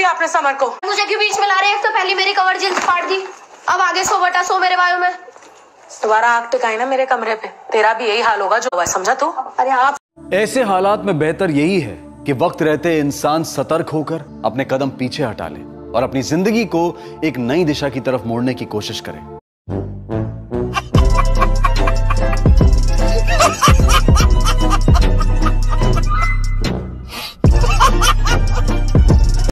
दिया आपने समर को? मुझे क्यों बीच में ला रहे हैं? तो पहले मेरी कवर जींस फाड़ दी, अब आगे 100/100 मेरे बायों में। दोबारा आग टिकाई ना मेरे कमरे पे, तेरा भी यही हाल होगा जो हुआ, समझा तू? अरे आप ऐसे हालात में बेहतर यही है कि वक्त रहते इंसान सतर्क होकर अपने कदम पीछे हटा ले और अपनी जिंदगी को एक नई दिशा की तरफ मोड़ने की कोशिश करे।